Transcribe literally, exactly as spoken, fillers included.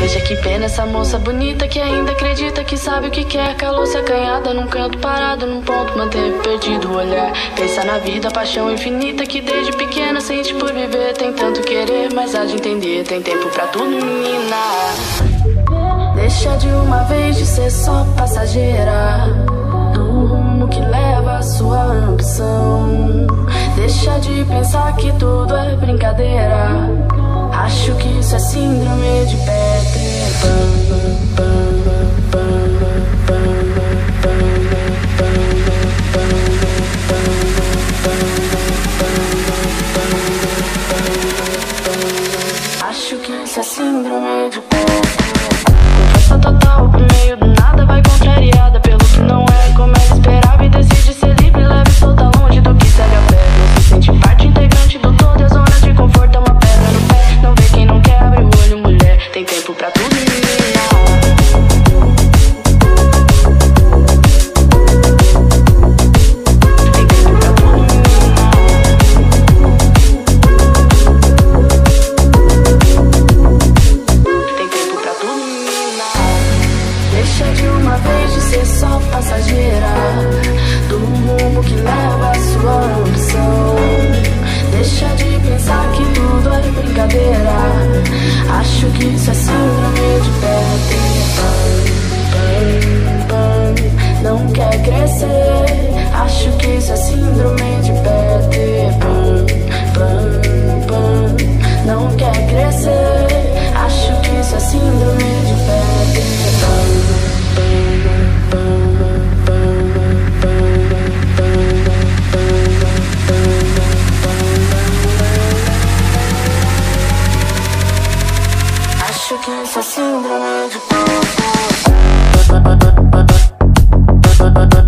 Poxa, que pena essa moça bonita que ainda acredita que sabe o que quer. Calou-se acanhada num canto parado, num ponto manteve perdido o olhar. Pensa na vida, paixão infinita que desde pequena sente por viver. Tem tanto querer, mas há de entender, tem tempo pra tudo, menina. Deixa de uma vez de ser só passageira do rumo que leva a sua ambição. Deixa de pensar que tudo é brincadeira. Acho que isso é síndrome de Peter Pan. Acho que isso é síndrome de Peter. Força total pro meio do nada, vai contrariada pelo que não é como ela esperava e decide ser livre, leve e solta longe do que segue a pé. Não se sente parte integrante do todo e a zona de conforto é uma pedra no pé. Não vê quem não quer, abre o olho, mulher. Tem tempo pra tudo, menina. Tem tempo pra tudo, menina. Tem tempo pra tudo, menina. Deixa de uma vez de ser só passageira do rumo que leva a sua ambição. Deixa de pensar que tudo é brincadeira. Acho que isso é síndrome de Peter Pan, Pan, não quer crescer. Acho que isso é síndrome de Peter Pan, Pan, Pan, não quer crescer. Acho que isso é síndrome de Peter Pan. Acho que isso é síndrome de Peter Pan.